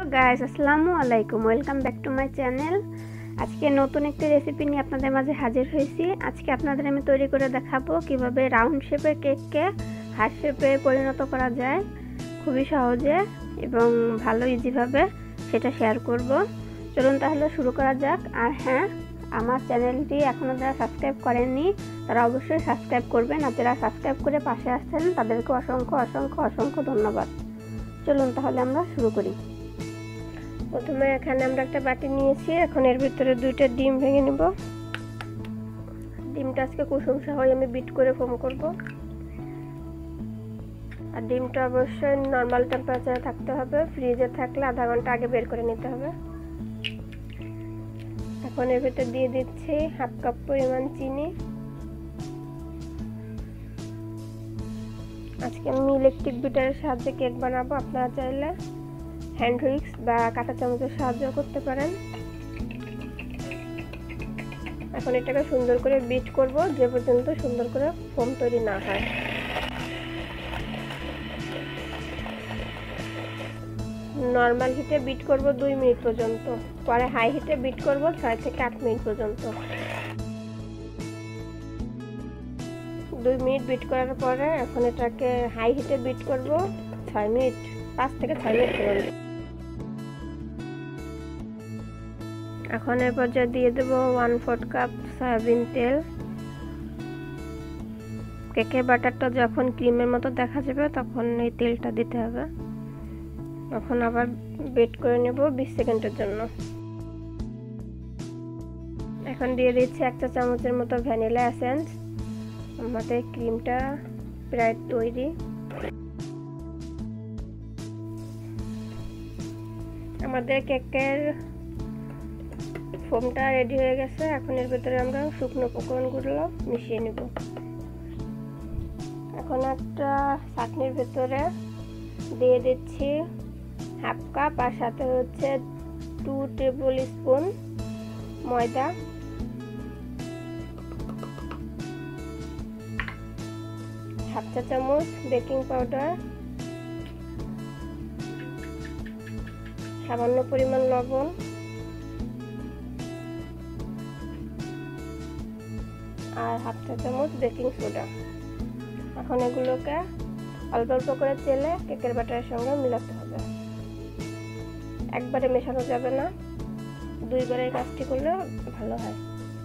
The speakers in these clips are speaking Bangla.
গাইস, আসসালামু আলাইকুম। Welcome back to my channel. আজকে নতুন একটি রেসিপি নিয়ে আপনাদের মাঝে হাজির হয়েছি। আজকে আপনাদের আমি তৈরি করে দেখাবো কিভাবে রাউন্ড শেপের কেককে হার্ট শেপে পরিণত করা যায় খুবই সহজে এবং ভালো ইজিভাবে, সেটা শেয়ার করব। চলুন তাহলে শুরু করা যাক। আর হ্যাঁ, আমার চ্যানেলটি এখনও যারা সাবস্ক্রাইব করেননি তারা অবশ্যই সাবস্ক্রাইব করবেন, আর যারা সাবস্ক্রাইব করে পাশে আসছেন তাদেরকে অসংখ্য অসংখ্য অসংখ্য ধন্যবাদ। চলুন তাহলে আমরা শুরু করি। প্রথমে এখানে আমরা একটা বাটি নিয়েছি। এখন এর ভিতরে 2টা ডিম ভেঙে নেব। ডিমটা আজকে কুসুম সহ আমি বিট করে ফোম করব। আর ডিমটা অবশ্যই নর্মাল টেম্পারেচারে থাকতে হবে, ফ্রিজে থাকলে আধা ঘন্টা আগে বের করে নিতে হবে। এখন এর ভিতরে দিয়ে দিচ্ছি 1/2 কাপ পরিমাণ চিনি। আজকে আমি ইলেকট্রিক বিটারের সাহায্যে কেক বানাবো, আপনারা চাইলে হ্যান্ড হুইক্স বা কাঁটা চামচের সাহায্য করতে পারেন। এখন এটাকে সুন্দর করে বিট করব যে পর্যন্ত সুন্দর করে ফোম তৈরি না হয়। নর্মাল হিটে বিট করব 2 মিনিট পর্যন্ত, পরে হাই হিটে বিট করব 6 থেকে 8 মিনিট পর্যন্ত। 2 মিনিট বিট করার পরে এখন এটাকে হাই হিটে বিট করব 6 মিনিট, 5 থেকে 6 মিনিট পর্যন্ত। এখন এর পর্যায়ে দিয়ে দেব 1/4 কাপ সয়াবিন তেল। কেকের বাটারটা যখন ক্রিমের মতো দেখা যাবে তখন এই তেলটা দিতে হবে। এখন আবার বিট করে নেব 20 সেকেন্ডের জন্য। এখন দিয়ে দিচ্ছি 1 চা চামচের মতো ভ্যানিলা এসেন্স। আমাদের ক্রিমটা প্রায় তৈরি। আমাদের কেকের ফোমটা রেডি হয়ে গেছে। এখন এর ভিতরে আমরা শুকনো উপকরণগুলো মিশিয়ে নেব। এখন একটা চাটনির ভিতরে দিয়ে দিচ্ছি 1/2 কাপ, আর সাথে হচ্ছে 2 টেবিল স্পুন ময়দা, 1/2 চা চামচ বেকিং পাউডার, সামান্য পরিমাণ লবণ, আর 1/2 চা চামচ বেকিং সোডা। এখন এগুলোকে অল্প অল্প করে তেলে কেকের ব্যাটারের সঙ্গে মিলাতে হবে। একবারে মেশানো যাবে না, 2 বারে কাজটি করলে ভালো হয়।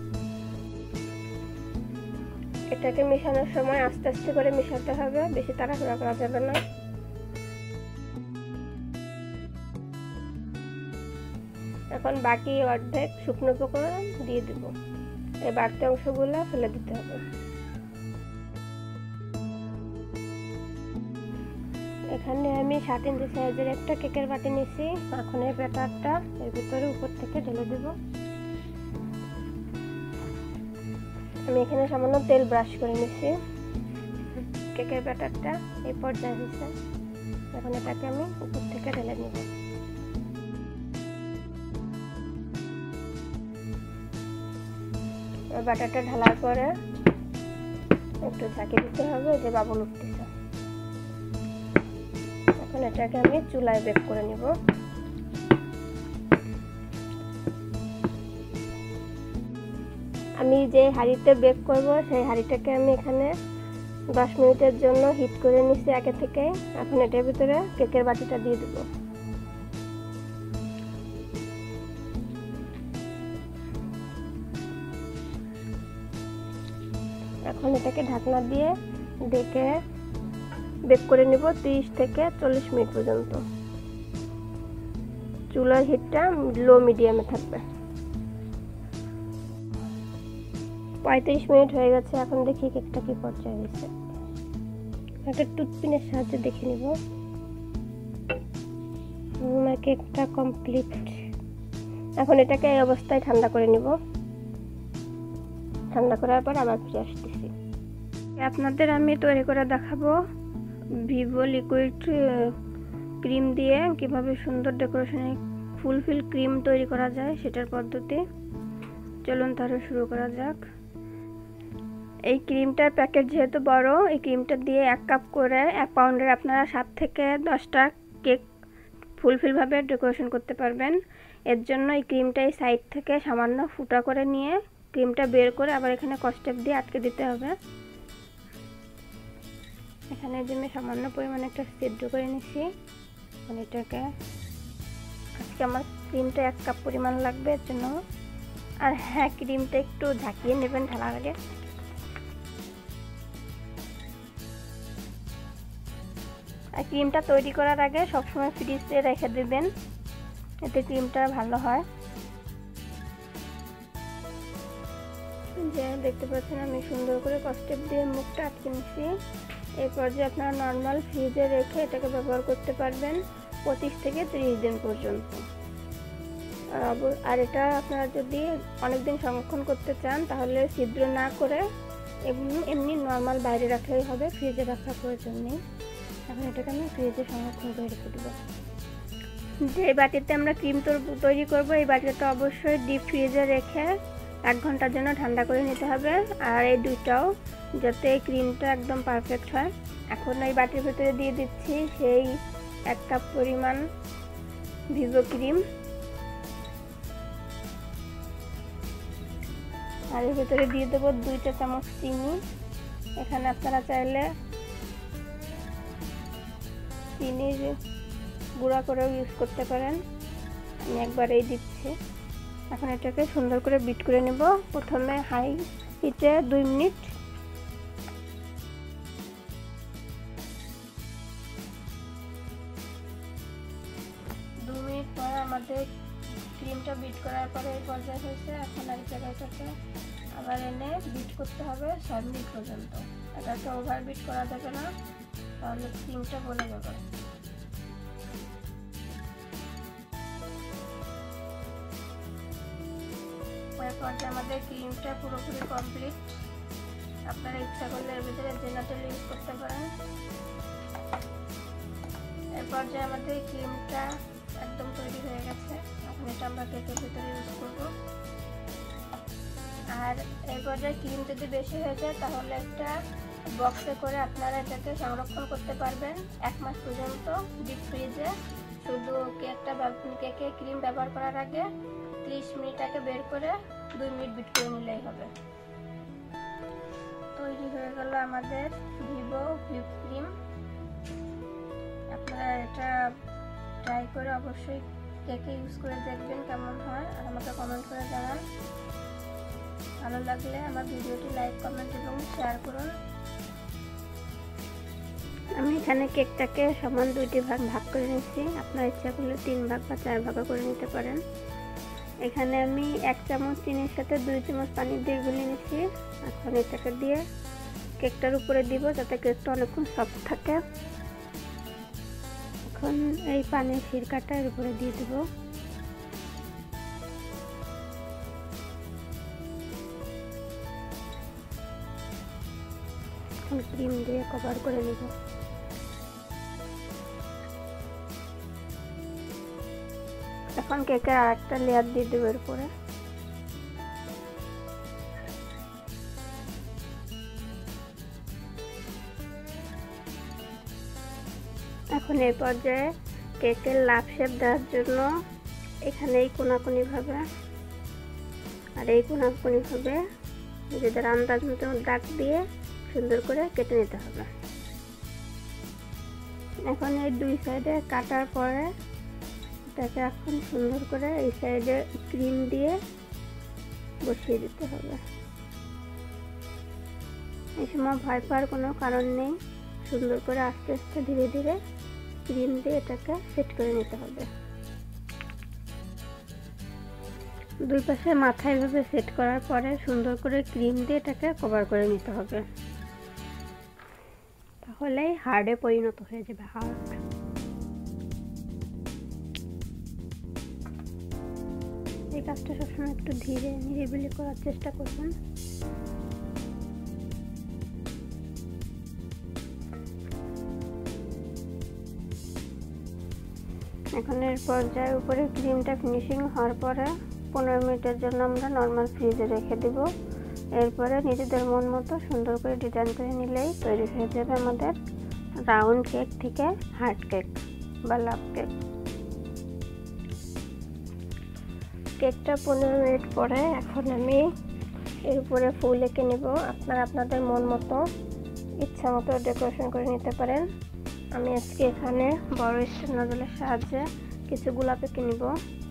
এটাকে মেশানোর সময় আস্তে আস্তে করে মেশাতে হবে, বেশি তাড়াহুড়া করা যাবে না। এখন বাকি অর্ধেক শুকনো উপকরণ দিয়ে দেব। এই বাড়তি অংশগুলো ফেলে দিতে হবে। এখানে আমি 7 ইঞ্চি সাইজের একটা কেকের বাটি নিয়েছি। এখন এই ব্যাটারটা এর ভিতরে উপর থেকে ঢেলে দেব। আমি এখানে সামান্য তেল ব্রাশ করে নিয়েছি। কেকের ব্যাটারটা এই পর্যায়ে হয়েছে। এখন এটাকে আমি উপর থেকে ঢেলে নেব। ব্যাটারটা ঢালার পরে একটু ঝাঁকি দিতে হবে, যে বাবুল উঠতেছে। এখন এটাকে আমি চুলায় বেক করে নিব। আমি যে হাঁড়িতে বেক করব সেই হাঁড়িটাকে আমি এখানে 10 মিনিটের জন্য হিট করে নিচ্ছি আগে থেকে। এখন এটার ভিতরে কেকের বাটিটা দিয়ে দেব। এখন এটাকে ঢাকনা দিয়ে ঢেকে বেক করে নিব 30 থেকে 40 মিনিট পর্যন্ত। চুলার হিটটা লো মিডিয়ামে থাকবে। 35 মিনিট হয়ে গেছে। এখন দেখি কেকটা কি পর্যায়ে হয়েছে। একটা টুথপিনের সাহায্যে দেখে নিব। আমার কেকটা কমপ্লিট। এখন এটাকে এই অবস্থায় ঠান্ডা করে নিব। ঠান্ডা করার পর আবার ফিরে আসতেছি। আপনাদের আমি তৈরি করে দেখাবো ভিভো লিকুইড ক্রিম দিয়ে কিভাবে সুন্দর ডেকোরেশনে ফুলফিল ক্রিম তৈরি করা যায়, সেটার পদ্ধতি। চলুন তাহলে শুরু করা যাক। এই ক্রিমটার প্যাকেট যেহেতু বড়, এই ক্রিমটা দিয়ে 1 কাপ করে 1 পাউন্ডের আপনারা 7 থেকে 10টা কেক ফুলফিলভাবে ডেকোরেশন করতে পারবেন। এর জন্য এই ক্রিমটা এই সাইড থেকে সামান্য ফুটা করে নিয়ে ক্রিমটা বের করে আবার এখানে কস্টেপ দিয়ে আটকে দিতে হবে। এখানে আমি সামান্য পরিমাণে একটা সিদ্ধ করে নিচ্ছি। এটাকে আজকে আমার ক্রিমটা 1 কাপ পরিমাণ লাগবে এর জন্য। আর হ্যাঁ, ক্রিমটা একটু ঝাঁকিয়ে নেবেন ঢালার আগে। আর ক্রিমটা তৈরি করার আগে সবসময় ফ্রিজে রেখে দেবেন, এতে ক্রিমটা ভালো হয়। যে দেখতে পাচ্ছেন আমি সুন্দর করে কস্টেপ দিয়ে মুখটা আটকে নিচ্ছি। এরপর যে আপনারা নর্মাল ফ্রিজে রেখে এটাকে ব্যবহার করতে পারবেন 25 থেকে 30 দিন পর্যন্ত। আর এটা আপনারা যদি অনেকদিন সংরক্ষণ করতে চান তাহলে ছিদ্র না করে এমনি নর্মাল বাইরে রাখলেই হবে, ফ্রিজে রাখার প্রয়োজন নেই। এখন এটাকে আমি ফ্রিজে সংরক্ষণ করে রেখে দেবো। যে বাটিতে আমরা ক্রিম তৈরি করব এই বাটিটা অবশ্যই ডিপ ফ্রিজে রেখে 1 ঘন্টার জন্য ঠান্ডা করে নিতে হবে। আর এই দুইটাও যাতে ক্রিমটা একদম পারফেক্ট হয়। এখন এই বাটির ভেতরে দিয়ে দিচ্ছি সেই 1 কাপ পরিমাণ ভিভো ক্রিম। আর এর ভেতরে দিয়ে দেবো 2 চা চামচ চিনি। এখানে আপনারা চাইলে চিনির গুঁড়া করেও ইউজ করতে পারেন, আমি একবারেই দিচ্ছি। এখন এটাকে সুন্দর করে বিট করে নেব। প্রথমে হাই হিটে 2 মিনিট, পরে আমাদের ক্রিমটা বিট করার পরে এই পর্যায়ে হয়েছে। এখন আর জায়গাটাকে আবার এনে বিট করতে হবে 6 মিনিট পর্যন্ত। এটাকে ওভার বিট করা যাবে না, তাহলে ক্রিমটা বলে যাবে। এরপর যে আমাদের ক্রিমটা পুরোপুরি কমপ্লিট। আপনারা ইচ্ছা করলে এর ভিতরে জেলাটেল ইউজ করতে পারেন। এরপর যে আমাদের ক্রিমটা একদম তৈরি হয়ে গেছে। এখন এটা আমরা কেকের ভিতরে ইউজ করব। আর এরপর যে ক্রিম যদি বেশি হয়ে যায় তাহলে একটা বক্সে করে আপনারা এটাকে সংরক্ষণ করতে পারবেন 1 মাস পর্যন্ত ডিপ ফ্রিজে। শুধু কেকে ক্রিম ব্যবহার করার আগে 30 মিনিট আগে বের করে 2 মিনিট বিট করে নিলেই হবে। তৈরি হয়ে গেল আমাদের ভিভো হুইপ ক্রিম। আপনারা এটা ট্রাই করে অবশ্যই কেকে ইউজ করে দেখবেন কেমন হয়, আর আমাকে কমেন্ট করে জানান। ভালো লাগলে আমার ভিডিওটি লাইক, কমেন্ট এবং শেয়ার করুন। আমি এখানে কেকটাকে সমান 2টি ভাগ করে নিচ্ছি। আপনার ইচ্ছা করলে 3 ভাগ বা 4 ভাগ করে নিতে পারেন। এখানে আমি 1 চামচ চিনির সাথে 2 চামচ পানি দিয়ে গুলিয়ে নিচ্ছি। এখন এটাকে দিয়ে কেকটার উপরে দিব যাতে কেকটা অনেকক্ষণ সফট থাকে। এখন এই পানির সিরকাটা এর উপরে দিয়ে দেব। এখন ক্রিম দিয়ে কভার করে নেব। এখন কেকের আরেকটা লেয়ার দিয়ে দেব এর উপরে। এখন এই পর্যায়ে কেকের লাভ শেপ দেওয়ার জন্য এখানে এই কোনাকুনি ভাবে আর এই কোনাকুনি ভাবে নিজেদের আন্দাজ মতো দাগ দিয়ে সুন্দর করে কেটে নিতে হবে। এখন এই 2 সাইডে কাটার পরে এটাকে এখন সুন্দর করে এই সাইডে ক্রিম দিয়ে বসিয়ে দিতে হবে। এই সময় ভয় পাওয়ার কোনো কারণ নেই, সুন্দর করে আস্তে আস্তে ধীরে ধীরে ক্রিম দিয়ে এটাকে সেট করে নিতে হবে। 2 পাশে মাথা এভাবে সেট করার পরে সুন্দর করে ক্রিম দিয়ে এটাকে কভার করে নিতে হবে, তাহলেই হার্ডে পরিণত হয়ে যাবে। হার্ড এই কাজটা সবসময় একটু ধীরে নিরিবিলি করার চেষ্টা করবেন। এখন এর পর্যায়ে উপরে ক্রিমটা ফিনিশিং হওয়ার পরে 15 মিনিটের জন্য আমরা নর্মাল ফ্রিজে রেখে দেব। এরপরে নিজেদের মন মতো সুন্দর করে ডিজাইন করে নিলেই তৈরি হয়ে যাবে আমাদের রাউন্ড কেক থেকে হার্ড কেক বা লাভ কেক। কেকটা 15 মিনিট পরে এখন আমি এর উপরে ফুল এঁকে নেব। আপনারা আপনাদের মন মতো ইচ্ছা মতো ডেকোরেশন করে নিতে পারেন। আমি আজকে এখানে বড় স্টিল নজলের সাহায্যে কিছু গোলাপ এঁকে নিব।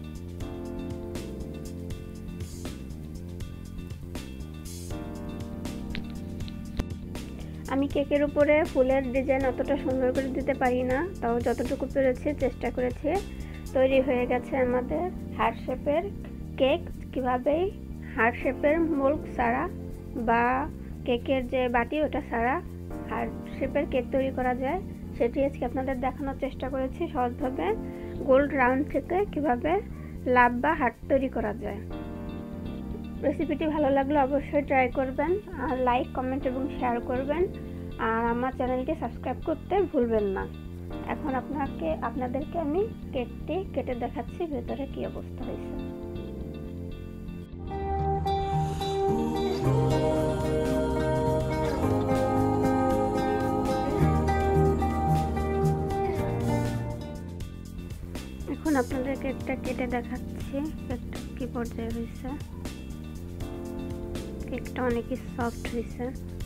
আমি কেকের উপরে ফুলের ডিজাইন অতটা সুন্দর করে দিতে পারি না, তাও যতটুকু পেরেছি চেষ্টা করেছি। তৈরি হয়ে গেছে আমাদের হার্ট শেপের কেক। কীভাবে হার্ট শেপের মোল্ড ছাড়া বা কেকের যে বাটি ওটা ছাড়া হার্ট শেপের কেক তৈরি করা যায় সেটি আজকে আপনাদের দেখানোর চেষ্টা করেছি সহজভাবে। গোল্ড রাউন্ড থেকে কীভাবে লাভ বা হার্ট তৈরি করা যায়। রেসিপিটি ভালো লাগলে অবশ্যই ট্রাই করবেন, আর লাইক, কমেন্ট এবং শেয়ার করবেন, আর আমার চ্যানেলটি সাবস্ক্রাইব করতে ভুলবেন না। এখন আপনাদেরকে আমি কেকটি কেটে দেখাচ্ছি ভেতরে কি অবস্থা হয়েছে। এখন আপনাদের কেকটা কেটে দেখাচ্ছি কেকটা কি পর্যায়ে হয়েছে। কেকটা অনেকই সফট হয়েছে।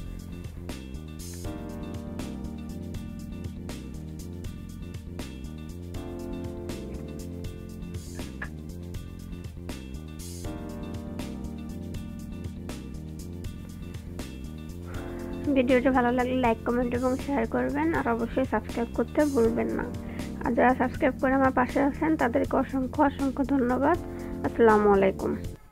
ভিডিওটি ভালো লাগলে লাইক, কমেন্ট এবং শেয়ার করবেন, আর অবশ্যই সাবস্ক্রাইব করতে ভুলবেন না। আর যারা সাবস্ক্রাইব করে আমার পাশে আছেন তাদেরকে অসংখ্য অসংখ্য ধন্যবাদ। আসসালামু আলাইকুম।